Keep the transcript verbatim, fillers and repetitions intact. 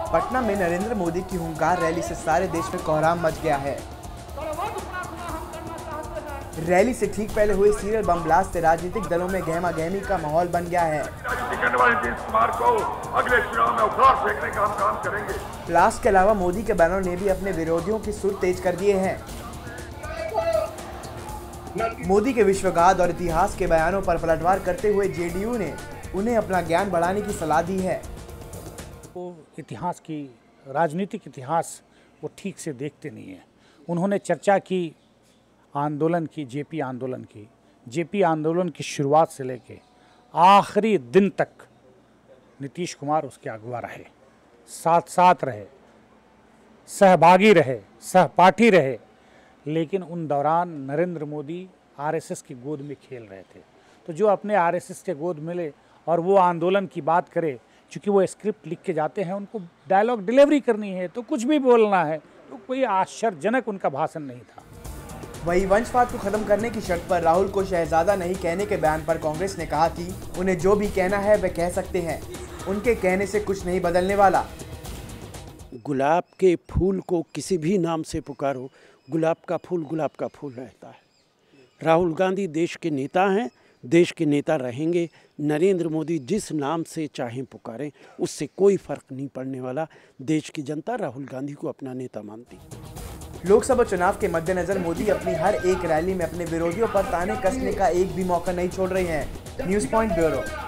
पटना में नरेंद्र मोदी की हुंकार रैली से सारे देश में कोहराम मच गया है। रैली से ठीक पहले हुए सीरियल बम ब्लास्ट से राजनीतिक दलों में गहमा गहमी का माहौल बन गया है। अगले चुनाव में उखाड़ फेंकने का हम काम करेंगे। ब्लास्ट के अलावा मोदी के बैनरों ने भी अपने विरोधियों की सुर तेज कर दिए हैं। मोदी के विश्वगाद और इतिहास के बयानों पर पलटवार करते हुए जेडीयू ने उन्हें अपना ज्ञान बढ़ाने की सलाह दी है। वो इतिहास की, राजनीतिक इतिहास वो ठीक से देखते नहीं हैं। उन्होंने चर्चा की आंदोलन की, जेपी आंदोलन की। जेपी आंदोलन की शुरुआत से लेके आखिरी दिन तक नीतीश कुमार उसके अगुवा रहे, साथ साथ रहे, सहभागी रहे, सहपाठी रहे। लेकिन उन दौरान नरेंद्र मोदी आरएसएस की गोद में खेल रहे थे। तो जो अपने आरएसएस के गोद मिले और वो आंदोलन की बात करे, चूँकि वो स्क्रिप्ट लिख के जाते हैं, उनको डायलॉग डिलीवरी करनी है तो कुछ भी बोलना है, तो कोई आश्चर्यजनक उनका भाषण नहीं था। वहीं वंशवाद को खत्म करने की शर्त पर राहुल को शहजादा नहीं कहने के बयान पर कांग्रेस ने कहा कि उन्हें जो भी कहना है वे कह सकते हैं, उनके कहने से कुछ नहीं बदलने वाला। गुलाब के फूल को किसी भी नाम से पुकारो, गुलाब का फूल गुलाब का फूल रहता है। राहुल गांधी देश के नेता हैं, देश के नेता रहेंगे। नरेंद्र मोदी जिस नाम से चाहें पुकारें, उससे कोई फर्क नहीं पड़ने वाला। देश की जनता राहुल गांधी को अपना नेता मानती। लोकसभा चुनाव के मद्देनजर मोदी अपनी हर एक रैली में अपने विरोधियों पर ताने कसने का एक भी मौका नहीं छोड़ रहे हैं। News point bureau.